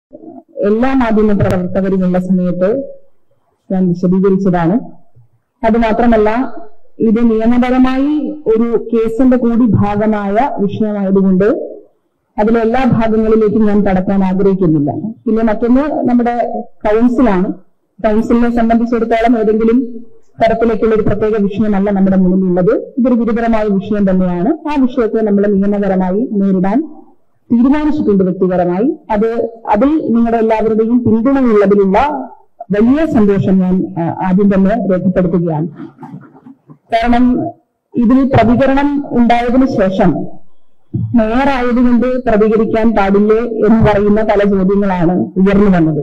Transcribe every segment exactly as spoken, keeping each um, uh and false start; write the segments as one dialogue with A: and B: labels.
A: എല്ലാ മാധ്യമ പ്രവർത്തകരുമുള്ള സമയത്ത് ഞാൻ വിശദീകരിച്ചതാണ്. അതുമാത്രമല്ല, ഇത് നിയമപരമായി ഒരു കേസിന്റെ കൂടി ഭാഗമായ വിഷയമായതുകൊണ്ട് അതിലെ എല്ലാ ഭാഗങ്ങളിലേക്കും ഞാൻ കടക്കാൻ ആഗ്രഹിക്കുന്നില്ല. പിന്നെ മറ്റൊന്ന് നമ്മുടെ കൗൺസിലാണ്. കൗൺസിലിനെ സംബന്ധിച്ചിടത്തോളം ഏതെങ്കിലും തരത്തിലേക്കുള്ള ഒരു പ്രത്യേക വിഷയമല്ല നമ്മുടെ മുന്നിലുള്ളത്. ഇതൊരു ഗുരുതരമായ വിഷയം തന്നെയാണ്. ആ വിഷയത്തെ നമ്മൾ നിയമപരമായി നേരിടാൻ തീരുമാനിച്ചിട്ടുണ്ട് വ്യക്തിപരമായി. അത് അതിൽ നിങ്ങളുടെ എല്ലാവരുടെയും പിന്തുണയുള്ളതിലുള്ള വലിയ സന്തോഷം ഞാൻ ആദ്യം തന്നെ രേഖപ്പെടുത്തുകയാണ്. കാരണം ഇതിൽ പ്രതികരണം ഉണ്ടായതിനു ശേഷം മേയറായതുകൊണ്ട് പ്രതികരിക്കാൻ പാടില്ലേ എന്ന് പറയുന്ന പല ചോദ്യങ്ങളാണ് ഉയർന്നു വന്നത്.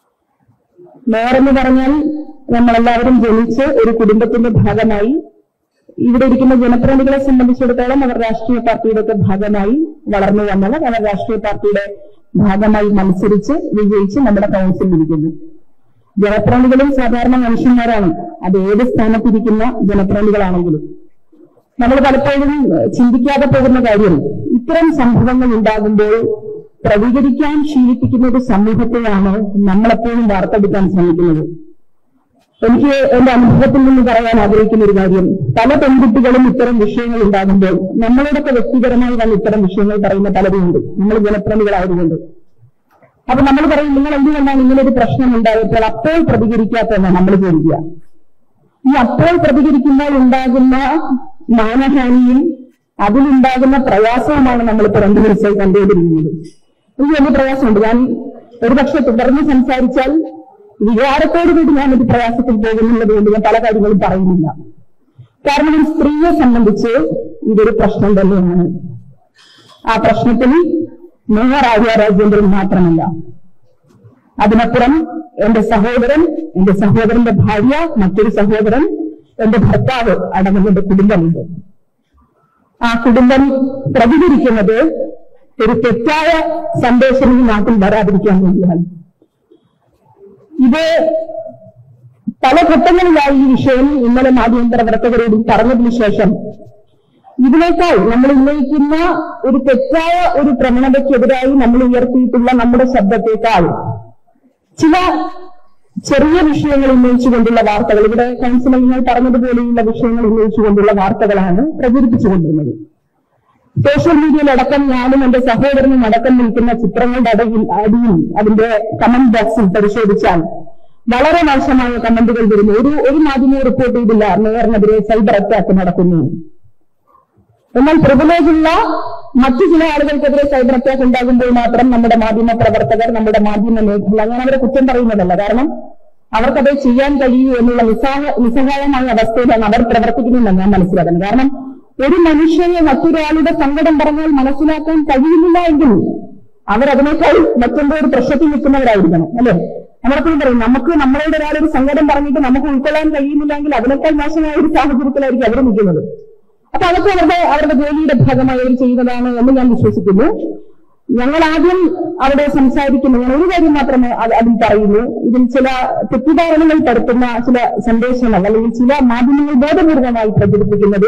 A: മേയർ എന്ന് പറഞ്ഞാൽ നമ്മളെല്ലാവരും ജനിച്ച് ഒരു കുടുംബത്തിന്റെ ഭാഗമായി, ഇവിടെ ഇരിക്കുന്ന ജനപ്രതിനിധികളെ സംബന്ധിച്ചിടത്തോളം അവർ രാഷ്ട്രീയ പാർട്ടിയുടെ ഭാഗമായി വളർന്നു വന്നവർ, അവർ രാഷ്ട്രീയ പാർട്ടിയുടെ ഭാഗമായി മത്സരിച്ച് വിജയിച്ച് നമ്മുടെ കൗൺസിലിൽ ഇരിക്കുന്നു. ജനപ്രതിനിധികളും സാധാരണ മനുഷ്യന്മാരാണ്, അത് ഏത് സ്ഥാനത്തിരിക്കുന്ന ജനപ്രതിനിധികളാണെങ്കിലും. നമ്മൾ പലപ്പോഴും ചിന്തിക്കാതെ പോകുന്ന കാര്യം, ഇത്തരം സംഭവങ്ങൾ ഉണ്ടാകുമ്പോൾ പ്രതികരിക്കാൻ ശീലിപ്പിക്കുന്ന ഒരു സമൂഹത്തെയാണ് നമ്മളെപ്പോഴും വാർത്തെടുക്കാൻ ശ്രമിക്കുന്നത്. എനിക്ക് എന്റെ അനുഭവത്തിൽ നിന്ന് പറയാൻ ആഗ്രഹിക്കുന്ന ഒരു കാര്യം, പല പെൺകുട്ടികളും ഇത്തരം വിഷയങ്ങൾ ഉണ്ടാകുമ്പോൾ നമ്മളോടൊക്കെ വ്യക്തിപരമായി വന്ന് ഇത്തരം വിഷയങ്ങൾ പറയുന്ന പലരുമുണ്ട്, നമ്മൾ ജനപ്രതിനിധികളായതുകൊണ്ട്. അപ്പൊ നമ്മൾ പറയും, നിങ്ങൾ എന്തുകൊണ്ടാണ് ഇങ്ങനൊരു പ്രശ്നം ഉണ്ടായപ്പോൾ അപ്പോൾ പ്രതികരിക്കാത്തതെന്നാണ് നമ്മൾ ചോദിക്കുക. ഈ അപ്പോൾ പ്രതികരിക്കുമ്പോൾ ഉണ്ടാകുന്ന മാനഹാനിയും അതിലുണ്ടാകുന്ന പ്രയാസവുമാണ് നമ്മളിപ്പോ രണ്ടു ദിവസമായി കണ്ടുകൊണ്ടിരിക്കുന്നത്. എനിക്ക് വലിയ പ്രയാസമുണ്ട്. ഞാൻ ഒരു പക്ഷെ തുടർന്ന് സംസാരിച്ചാൽ വികാരത്തോടുകൂടി ഞാൻ ഒരു പ്രയാസത്തിൽ പോകുന്നുള്ളത് കൊണ്ട് ഞാൻ പല കാര്യങ്ങളും പറയുന്നില്ല. കാരണം ഒരു സ്ത്രീയെ സംബന്ധിച്ച് ഇതൊരു പ്രശ്നം തന്നെയാണ്. ആ പ്രശ്നത്തിൽ മേയർ ആര്യ രാജേന്ദ്രൻ മാത്രമല്ല, അതിനപ്പുറം എന്റെ സഹോദരൻ, എന്റെ സഹോദരന്റെ ഭാര്യ, മറ്റൊരു സഹോദരൻ, എന്റെ ഭർത്താവ് അടങ്ങുന്ന എന്റെ കുടുംബമുണ്ട്. ആ കുടുംബം പ്രതികരിക്കുന്നത് ഒരു തെറ്റായ സന്ദേശം ഈ നാട്ടിൽ വരാതിരിക്കാൻ വേണ്ടിയാണ്. ഇത് പല ഘട്ടങ്ങളിലായി ഈ വിഷയം ഇന്നലെ മാധ്യമപ്രവർത്തകരോട് പറഞ്ഞതിനു ശേഷം ഇതിനേക്കാൾ നമ്മൾ ഉന്നയിക്കുന്ന ഒരു തെറ്റായ ഒരു പ്രവണതയ്ക്കെതിരായി നമ്മൾ ഉയർത്തിയിട്ടുള്ള നമ്മുടെ ശബ്ദത്തെക്കാൾ ചില ചെറിയ വിഷയങ്ങൾ ഉന്നയിച്ചുകൊണ്ടുള്ള വാർത്തകൾ, ഇവിടെ കൗൺസിലങ്ങൾ പറഞ്ഞതുപോലെയുള്ള വിഷയങ്ങൾ ഉന്നയിച്ചുകൊണ്ടുള്ള വാർത്തകളാണ് പ്രചരിപ്പിച്ചുകൊണ്ടിരുന്നത്. സോഷ്യൽ മീഡിയയിലടക്കം ഞാനും എന്റെ സഹോദരനും അടക്കം നിൽക്കുന്ന ചിത്രങ്ങളുടെ അടയിൽ അടിയിൽ അതിന്റെ കമന്റ് ബോക്സിൽ പരിശോധിച്ചാൽ വളരെ മോശമായ കമന്റുകൾ വരുന്നു. ഒരു ഒരു മാധ്യമവും റിപ്പോർട്ട് ചെയ്തില്ല മേയറിനെതിരെ സൈബർ അറ്റാക്ക് നടക്കുന്നു. എന്നാൽ പ്രിവിലേജുള്ള മറ്റു ചില ആളുകൾക്കെതിരെ സൈബർ അറ്റാക്ക് ഉണ്ടാകുമ്പോൾ മാത്രം നമ്മുടെ മാധ്യമ പ്രവർത്തകർ, നമ്മുടെ മാധ്യമ മേഖല, അങ്ങനെ അവരെ കുറ്റം പറയുന്നതല്ല. കാരണം അവർക്കത് ചെയ്യാൻ കഴിയൂ എന്നുള്ള നിസ്സഹായ നിസ്സഹായമായ അവസ്ഥയിലാണ് അവർ പ്രവർത്തിക്കുന്നതെന്ന് ഞാൻ മനസ്സിലാക്കുന്നത്. കാരണം ഒരു മനുഷ്യനെ മറ്റൊരാളുടെ സങ്കടം പറഞ്ഞാൽ മനസ്സിലാക്കാൻ കഴിയുന്നില്ല എങ്കിൽ അവരതിനേക്കാൾ മറ്റെന്തോ ഒരു പ്രശ്നത്തിൽ നിൽക്കുന്നവരായിരിക്കണം, അല്ലെ? നമ്മളെപ്പോഴും പറയും, നമുക്ക് നമ്മളോട് ഒരാളൊരു സങ്കടം പറഞ്ഞിട്ട് നമുക്ക് ഉൾക്കൊള്ളാൻ കഴിയുന്നില്ലെങ്കിൽ അതിനേക്കാൾ മോശമായ ഒരു സാഹചര്യത്തിലായിരിക്കും അവർ നിൽക്കുന്നത്. അപ്പൊ അതൊക്കെ അവരുടെ അവരുടെ ജോലിയുടെ ഭാഗമായി അവർ ചെയ്യുന്നതാണ് എന്ന് ഞാൻ വിശ്വസിക്കുന്നു. ഞങ്ങൾ ആദ്യം അവിടെ സംസാരിക്കുന്നു, ഞാൻ ഒരു കാര്യം മാത്രമേ അതിൽ പറയുന്നു. ഇതിൽ ചില തെറ്റിദ്ധാരണകൾ പരത്തുന്ന ചില സന്ദേശങ്ങൾ അല്ലെങ്കിൽ ചില മാധ്യമങ്ങൾ ബോധപൂർവമായി പ്രചരിപ്പിക്കുന്നത്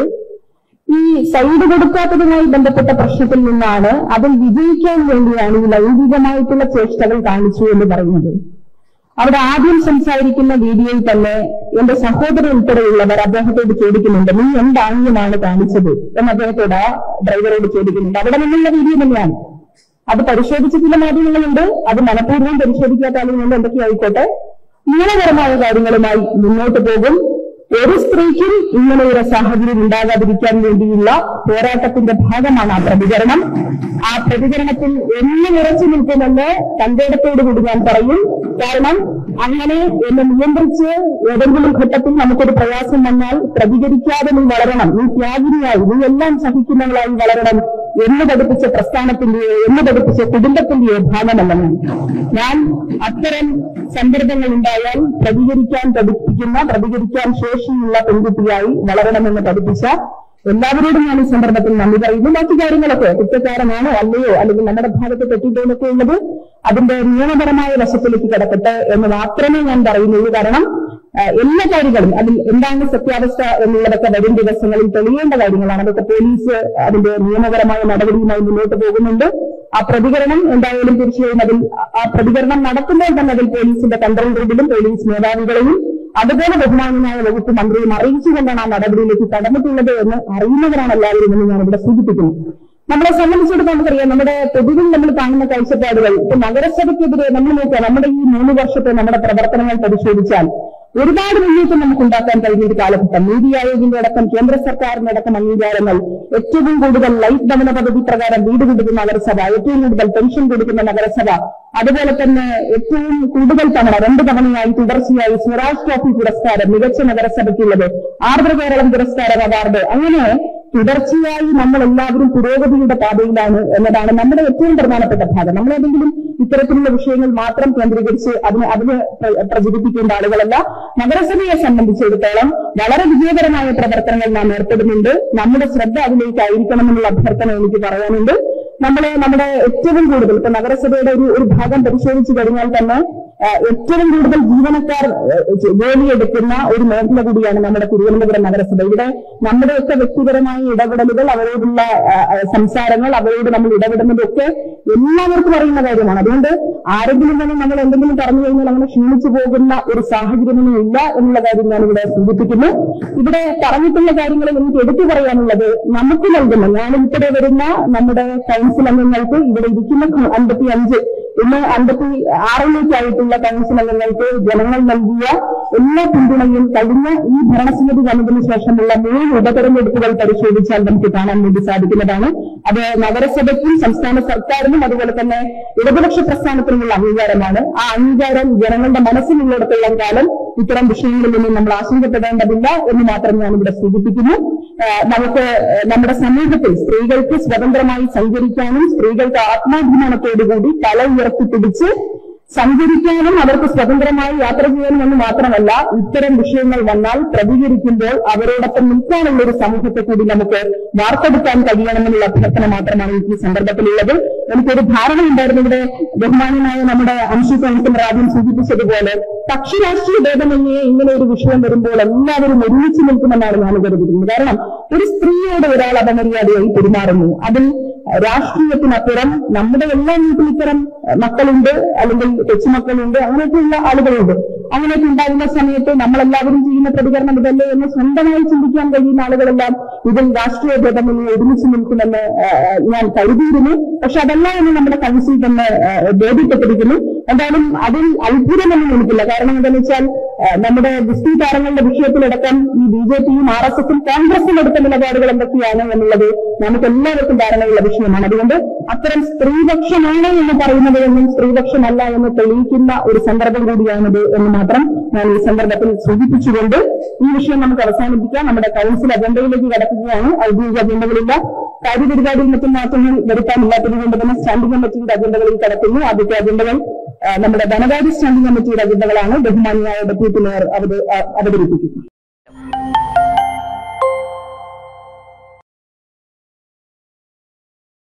A: ഈ സൈഡ് കൊടുക്കാത്തതുമായി ബന്ധപ്പെട്ട പ്രശ്നത്തിൽ നിന്നാണ്, അതിൽ വിജയിക്കാൻ വേണ്ടിയാണ് ഈ ലൈംഗികമായിട്ടുള്ള ചേഷ്ടകൾ കാണിച്ചു എന്ന് പറയുന്നത്. അവിടെ ആദ്യം സംസാരിക്കുന്ന വീഡിയോയിൽ തന്നെ എന്റെ സഹോദരൻ ഉൾപ്പെടെയുള്ളവർ അദ്ദേഹത്തോട് ചോദിക്കുന്നുണ്ട്, നീ എന്താംഗ്യമാണ് കാണിച്ചത് എന്ന് അദ്ദേഹത്തോട് ആ ഡ്രൈവറോട് ചോദിക്കുന്നുണ്ട്. അവിടെ നിന്നുള്ള വീഡിയോ തന്നെയാണ്. അത് പരിശോധിച്ച ചില മാധ്യമങ്ങളുണ്ട്, അത് മനഃപൂർവ്വം പരിശോധിക്കാത്ത ആളുകളുണ്ട്. എന്തൊക്കെയായിക്കോട്ടെ, നിയമപരമായ കാര്യങ്ങളുമായി മുന്നോട്ട് പോകും. ഒരു സ്ത്രീക്കും ഇങ്ങനെയൊരു സാഹചര്യം ഉണ്ടാകാതിരിക്കാൻ വേണ്ടിയുള്ള പോരാട്ടത്തിന്റെ ഭാഗമാണ് ആ പ്രതികരണം. ആ പ്രതികരണത്തിൽ എന്ന് നിറച്ചു നിൽക്കുമെന്ന് തന്റെ ഇടത്തോടുകൂടി ഞാൻ പറയും. കാരണം അങ്ങനെ എന്നെ നിയന്ത്രിച്ച് ഏതെങ്കിലും ഘട്ടത്തിൽ നമുക്കൊരു പ്രയാസം വന്നാൽ പ്രതികരിക്കാതെ നീ വളരണം, നീ ത്യാഗിനിയായി, നീ എല്ലാം സഹിക്കുന്നവളായി വളരണം എന്ന് പഠിപ്പിച്ച പ്രസ്ഥാനത്തിന്റെയോ എന്ന് പഠിപ്പിച്ച കുടുംബത്തിന്റെയോ ഭാഗമല്ലെന്ന് ഞാൻ അത്തരം സന്ദർഭങ്ങൾ ഉണ്ടായാൽ പ്രതികരിക്കാൻ പഠിപ്പിക്കുന്ന, പ്രതികരിക്കാൻ ശേഷിയുള്ള പെൺകുട്ടിയായി വളരണമെന്ന് പഠിപ്പിച്ച എല്ലാവരോടും ഞാൻ ഈ സന്ദർഭത്തിൽ നന്ദി പറയുന്നു. മറ്റു കാര്യങ്ങളൊക്കെ കുറ്റക്കാരനാണോ അല്ലയോ അല്ലെങ്കിൽ നമ്മുടെ ഭാഗത്ത് തെറ്റിദ്ധാരണയൊക്കെ ഉള്ളത് അതിന്റെ നിയമപരമായ വശത്തിലേക്ക് കിടക്കട്ടെ എന്ന് മാത്രമേ ഞാൻ പറയുന്നുള്ളൂ. കാരണം എല്ലാ കാര്യങ്ങളും അതിൽ എന്താണ് സത്യാവസ്ഥ എന്നുള്ളതൊക്കെ വരും ദിവസങ്ങളിൽ തെളിയേണ്ട കാര്യങ്ങളാണ്. അതൊക്കെ പോലീസ് അതിന്റെ നിയമപരമായ നടപടിയുമായി മുന്നോട്ട് പോകുന്നുണ്ട്. ആ പ്രതികരണം എന്തായാലും തീർച്ചയായും അതിൽ ആ പ്രതികരണം നടത്തുമ്പോൾ തന്നെ അതിൽ പോലീസിന്റെ കൺട്രോൾ റൂമിലും പോലീസ് മേധാവികളെയും അതുപോലെ ബഹുമാനമായ വകുപ്പ് മന്ത്രിയും അറിയിച്ചുകൊണ്ടാണ് ആ നടപടിയിലേക്ക് കടന്നിട്ടുള്ളത് എന്ന് അറിയുന്നവരാണ് എല്ലാവരും എന്ന് ഞാനിവിടെ സൂചിപ്പിക്കുന്നു. നമ്മളെ സംബന്ധിച്ചിടത്തോളം നമുക്കറിയാം, നമ്മുടെ പൊതുവിൽ നമ്മൾ കാണുന്ന കാഴ്ചപ്പാടുകൾ ഇപ്പൊ നഗരസഭയ്ക്കെതിരെ നമ്മൾ നോക്കുക, നമ്മുടെ ഈ മൂന്ന് വർഷത്തെ നമ്മുടെ പ്രവർത്തനങ്ങൾ പരിശോധിച്ചാൽ ഒരുപാട് മുന്നേറ്റം നമുക്ക് ഉണ്ടാക്കാൻ കഴിഞ്ഞ ഒരു കാലഘട്ടം. നീതി ആയോഗിന്റെ അടക്കം കേന്ദ്ര സർക്കാരിന്റെ അടക്കം അംഗീകാരങ്ങൾ, ഏറ്റവും കൂടുതൽ ലൈഫ് ഭവന പദ്ധതി പ്രകാരം വീട് കൊടുക്കുന്ന നഗരസഭ, ഏറ്റവും കൂടുതൽ പെൻഷൻ കൊടുക്കുന്ന നഗരസഭ, അതുപോലെ തന്നെ ഏറ്റവും കൂടുതൽ തവണ രണ്ട് തവണയായി തുടർച്ചയായി സ്വരാജ് ട്രോഫി പുരസ്കാരം മികച്ച നഗരസഭയ്ക്കുള്ളത്, ആർദ്ര കേരളം പുരസ്കാരം അവാർഡ്, അങ്ങനെ തുടർച്ചയായി നമ്മൾ എല്ലാവരും പുരോഗതിയുടെ പാതയിലാണ് എന്നതാണ് നമ്മുടെ ഏറ്റവും പ്രധാനപ്പെട്ട ഭാഗം. നമ്മളേതെങ്കിലും ഇത്തരത്തിലുള്ള വിഷയങ്ങൾ മാത്രം കേന്ദ്രീകരിച്ച് അതിന് അതിന് പ്രചരിപ്പിക്കേണ്ട ആളുകളല്ല. നഗരസഭയെ സംബന്ധിച്ചിടത്തോളം വളരെ വിജയകരമായ പ്രവർത്തനങ്ങൾ നാം ഏർപ്പെടുന്നുണ്ട്. നമ്മുടെ ശ്രദ്ധ അതിലേക്കായിരിക്കണമെന്നുള്ള അഭ്യർത്ഥന എനിക്ക് പറയാനുണ്ട്. നമ്മളെ നമ്മുടെ ഏറ്റവും കൂടുതൽ ഇപ്പൊ നഗരസഭയുടെ ഒരു ഒരു ഭാഗം പരിശോധിച്ചു കഴിഞ്ഞാൽ തന്നെ ഏറ്റവും കൂടുതൽ ജീവനക്കാർ ജോലിയെടുക്കുന്ന ഒരു മേഖല കൂടിയാണ് നമ്മുടെ തിരുവനന്തപുരം നഗരസഭ. ഇവിടെ നമ്മുടെയൊക്കെ വ്യക്തിപരമായ ഇടപെടലുകൾ, അവരോടുള്ള സംസാരങ്ങൾ, അവരോട് നമ്മൾ ഇടപെടുന്നതൊക്കെ എല്ലാവർക്കും അറിയുന്ന കാര്യമാണ്. അതുകൊണ്ട് ആരെങ്കിലും തന്നെ നമ്മൾ എന്തെങ്കിലും പറഞ്ഞു കഴിഞ്ഞാൽ അങ്ങനെ ക്ഷീണിച്ചു പോകുന്ന ഒരു സാഹചര്യമൊന്നും ഇല്ല എന്നുള്ള കാര്യം ഞാനിവിടെ സൂചിപ്പിക്കുന്നു. ഇവിടെ പറഞ്ഞിട്ടുള്ള കാര്യങ്ങളിൽ എനിക്ക് എടുത്തു പറയാനുള്ളത്, നമുക്ക് നൽകുന്ന ഞാനുൾപ്പെടെ വരുന്ന നമ്മുടെ കൗൺസിൽ അംഗങ്ങൾക്ക്, ഇവിടെ ഇരിക്കുന്ന അൻപത്തി അഞ്ച് ഇന്ന് അൻപത്തി ആറിലേക്കായിട്ടുള്ള കൗൺസിൽ അംഗങ്ങൾക്ക് ജനങ്ങൾ നൽകിയ എല്ലാ പിന്തുണയും കഴിഞ്ഞ ഈ ഭരണസമിതി വന്നതിനു ശേഷമുള്ള മൂന്ന് ഉപതെരഞ്ഞെടുപ്പുകൾ പരിശോധിച്ചാൽ നമുക്ക് കാണാൻ വേണ്ടി സാധിക്കുന്നതാണ്. അത് നഗരസഭയ്ക്കും സംസ്ഥാന സർക്കാരിനും അതുപോലെ തന്നെ ഇടതുപക്ഷ പ്രസ്ഥാനത്തിനുമുള്ള അംഗീകാരമാണ്. ആ അംഗീകാരം ജനങ്ങളുടെ മനസ്സിലുള്ളിടത്തോളം കാലം ഇത്തരം വിഷയങ്ങളിൽ നിന്നും നമ്മൾ ആശങ്കപ്പെടേണ്ടതില്ല എന്ന് മാത്രം ഞാനിവിടെ സൂചിപ്പിക്കുന്നു. നമുക്ക് നമ്മുടെ സമൂഹത്തിൽ സ്ത്രീകൾക്ക് സ്വതന്ത്രമായി സഞ്ചരിക്കാനും സ്ത്രീകൾക്ക് ആത്മാഭിമാനത്തോടുകൂടി തല ഉയർത്തിപ്പിടിച്ച് സഞ്ചരിക്കാനും അവർക്ക് സ്വതന്ത്രമായി യാത്ര ചെയ്യാനും എന്ന് മാത്രമല്ല, ഇത്തരം വിഷയങ്ങൾ വന്നാൽ പ്രതികരിക്കുമ്പോൾ അവരോടൊപ്പം നിൽക്കാനുള്ള ഒരു സമൂഹത്തെ കൂടി നമുക്ക് വാർത്തെടുക്കാൻ കഴിയണമെന്നുള്ള അഭ്യർത്ഥന മാത്രമാണ് എനിക്ക് ഈ സന്ദർഭത്തിലുള്ളത്. എനിക്കൊരു ധാരണ ഉണ്ടായിരുന്നു, ഇവിടെ ബഹുമാനമായ നമ്മുടെ അംശു കൗൺസിലർ ആദ്യം സൂചിപ്പിച്ചതുപോലെ കക്ഷി രാഷ്ട്രീയ ഭേദമന്യേ ഇങ്ങനെ ഒരു വിഷയം വരുമ്പോൾ എല്ലാവരും ഒരുമിച്ച് നിൽക്കുമെന്നാണ് ഞാൻ കരുതുന്നത്. കാരണം ഒരു സ്ത്രീയോട് ഒരാൾ അപമര്യാദയായി പെരുമാറുന്നു, അതിൽ രാഷ്ട്രീയത്തിനപ്പുറം നമ്മുടെ എല്ലാ വീട്ടിൽ ഇത്തരം മക്കളുണ്ട്, അല്ലെങ്കിൽ കൊച്ചുമക്കളുണ്ട്, അങ്ങനെയൊക്കെയുള്ള ആളുകളുണ്ട്. അങ്ങനെയൊക്കെ ഉണ്ടാകുന്ന സമയത്ത് നമ്മളെല്ലാവരും ചെയ്യുന്ന പ്രതികരണം ഇതല്ലേ എന്ന് സ്വന്തമായി ചിന്തിക്കാൻ കഴിയുന്ന ആളുകളെല്ലാം ഇതിൽ രാഷ്ട്രീയ ഭേദമന്യേ ഒരുമിച്ച് നിൽക്കുമെന്ന് ഞാൻ കരുതിയിരുന്നു. പക്ഷെ അതല്ല എന്ന് നമ്മുടെ കൗൺസിൽ തന്നെ ബോധ്യപ്പെട്ടിരിക്കുന്നു. എന്തായാലും അതിൽ അത്ഭുതമൊന്നും എനിക്കില്ല. കാരണം എന്താണെന്ന് വെച്ചാൽ നമ്മുടെ ഗുസ്തി താരങ്ങളുടെ വിഷയത്തിലടക്കം ഈ ബി ജെ പിയും ആർ എസ് എസും കോൺഗ്രസും എടുത്ത നിലപാടുകൾ എന്തൊക്കെയാണ് എന്നുള്ളത് നമുക്ക് എല്ലാവർക്കും ധാരണയുള്ള വിഷയമാണ്. അതുകൊണ്ട് അത്തരം സ്ത്രീപക്ഷമാണ് എന്ന് പറയുന്നത് എന്നും സ്ത്രീപക്ഷമല്ല എന്ന് തെളിയിക്കുന്ന ഒരു സന്ദർഭം കൂടിയാണിത് എന്ന് മാത്രം ഞാൻ ഈ സന്ദർഭത്തിൽ സൂചിപ്പിച്ചുകൊണ്ട് ഈ വിഷയം നമുക്ക് അവസാനിപ്പിക്കാം. നമ്മുടെ കൗൺസിൽ അജണ്ടയിലേക്ക് കടക്കുകയാണ്. ഔദ്യോഗിക അജണ്ടകളില്ല, കാര്യപരിപാടിയിൽ മറ്റും മാറ്റങ്ങൾ വരുത്താനില്ലാത്തത് കൊണ്ട് തന്നെ സ്റ്റാൻഡിംഗ് കമ്മിറ്റിയുടെ അജണ്ടകളിൽ കടക്കുന്നു. ആദ്യത്തെ അജണ്ടകൾ നമ്മുടെ ധനകാര്യ സ്റ്റാൻഡിംഗ് കമ്മിറ്റിയുടെ അജണ്ടകളാണ്. ബഹുമാനിയായ ഡെപ്യൂട്ടി മേയർ അവതരിപ്പിക്കുന്നത്.